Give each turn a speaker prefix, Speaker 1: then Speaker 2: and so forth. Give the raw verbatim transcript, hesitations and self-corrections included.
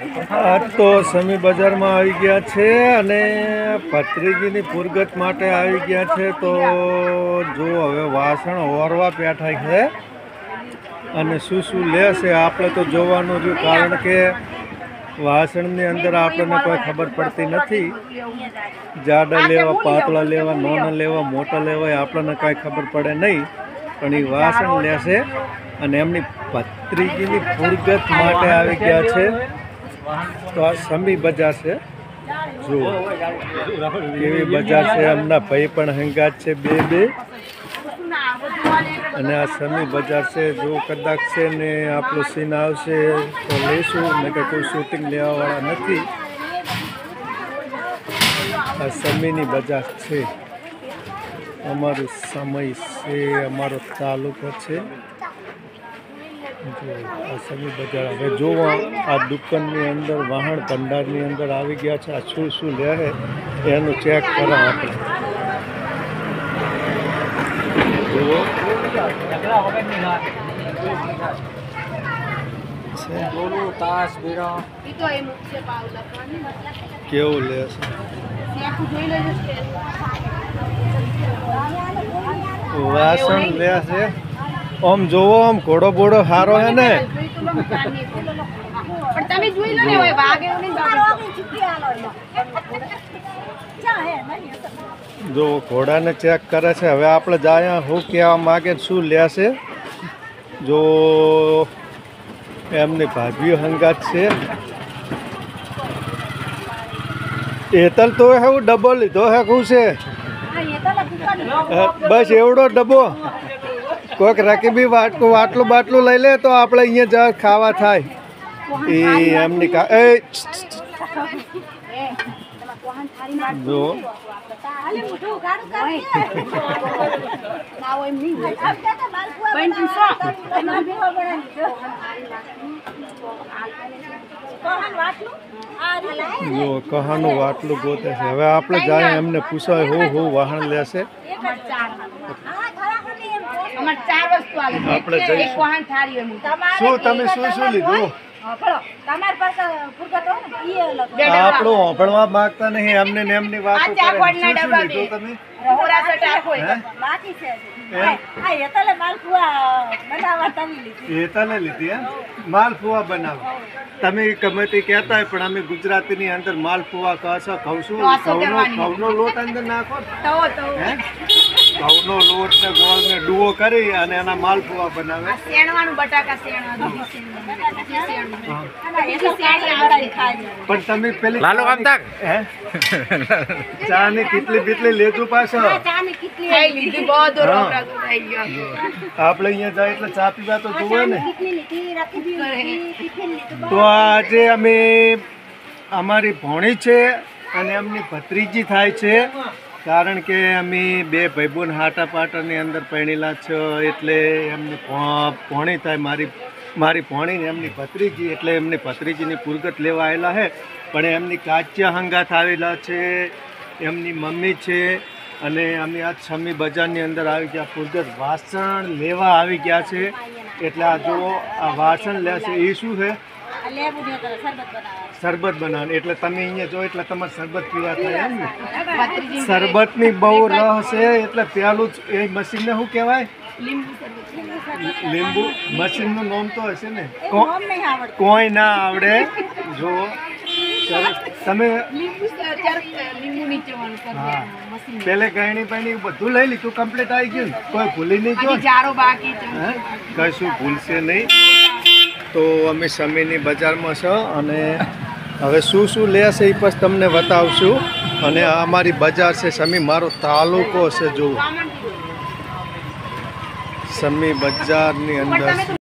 Speaker 1: આજ તો સમી બજારમાં આવી ગયા છે અને ભત્રીજીની પૂરગત માટે આવી ગયા છે। તો જો હવે વાસણ ઓરવા બેઠા છે અને શું શું લેશે આપણે તો જોવાનું રહ્યું, કારણ કે વાસણની અંદર આપણને કોઈ ખબર પડતી નથી। જાડા લેવા, પાતળા લેવા, નાના લેવા, મોટા લેવા એ આપણને કાંઈ ખબર પડે નહીં, પણ એ વાસણ લેશે અને એમની ભત્રીજીની પૂરગત માટે આવી ગયા છે। તો આ સમી બજાર છે, જો કેવી બજાર છે। એમના ભાઈ પણ હંગાત છે બે બે, અને આ સમી બજાર છે। જો કદાચ છે ને આપણું સીન આવશે તો લઈશું, ને કે કોઈ શૂટિંગ લેવાવાળા નથી। આ સમીની બજાર છે, અમારું સમય છે, અમારો તાલુકો છે। જો આ સમી બજાર હવે જોવા આ દુકાનની અંદર વાહણ ભંડારની અંદર આવી ગયા છે। આ શું શું લે એનું ચેક કરો આપણે। જુઓ કેવું લે છે, વાસણ લે છે। આમ જોવો, આમ ઘોડો બોડો સારો હે ને, જો ઘોડાને ચેક કરે છે। હવે આપણે જાય શું કહેવા માગે, શું લેશે। જો એમની ભાભીઓ હંગાત છે। એતલ તો એવું ડબ્બો લીધો હે, શું છે બસ એવડો ડબ્બો। કોઈક રકીબી વાટલું વાટલું બાટલું લઈ લે તો આપણે અહીંયા જ ખાવા થાય। એ એમની કા એ જો જો કહાનું વાટલું ગોતે છે। હવે આપણે જાય એમને પૂછાય હું હું વાહન લેશે, આપણે જઈશું। શું તમે શું શું લીધું? આપણું હોભળવા માંગતા નહીં, એમને ને એમની વાત કરે। શું શું લીધું તમે? એતલે લીધી એમ, માલપુઆ બનાવો તમે ગમે તે કહેતા હોય, પણ અમે ગુજરાતીની અંદર માલપુઆ કહો છો। કહું છું ઘઉંનો ઘઉંનો લોટ અંદર નાખો, ઘઉંનો લોટ ને ગોળ ને ડુઓ કરી અને એના માલપુઆ બનાવે। પણ તમે પેલી ચા ની કેટલી બીટલી લેજો પાછો। આપણે અહીંયા જાય એટલે ચા પીવા તો જોવે ને। તો આજે અમે અમારી ભોણી છે અને એમની ભત્રીજી થાય છે, કારણ કે અમે બે ભાઈબોન હાટા પાટાની અંદર પહેણેલા છે, એટલે એમની ભોણી થાય મારી મારી ભોણી ને એમની ભત્રીજી, એટલે એમની ભત્રીજીની પૂરગત લેવા આવેલા છે। પણ એમની કાચ્યા હંગાત આવેલા છે, એમની મમ્મી છે, અને અમે આ સમી બજારની અંદર આવી ગયા પૂરગત વાસણ લેવા આવી ગયા છે। એટલે આ જુઓ આ વાસણ લેશે, એ શું છે? શરબત બનાવવાનું। એટલે તમે અહીંયા જો એટલે તમારે શરબત પીવા થાય એમ ને। શરબતની બહુ રસ છે, એટલે પેલું જ એ મશીનને શું કહેવાય? લીંબુ મશીનનું નામ તો હશે ને, કોઈ ના આવડે। જો તમે હા પેલે ગયણી પાણી બધું લઈ લીધું, કમ્પ્લીટ આવી ગયું ને, કોઈ ભૂલી નહીં ગયો, કશું ભૂલશે નહીં। તો અમે સમીની બજારમાં છો અને હવે શું શું લેશે એ પછી તમને બતાવશું। અને આ અમારી બજાર છે સમી, મારો તાલુકો છે। જો સમી બજારની અંદર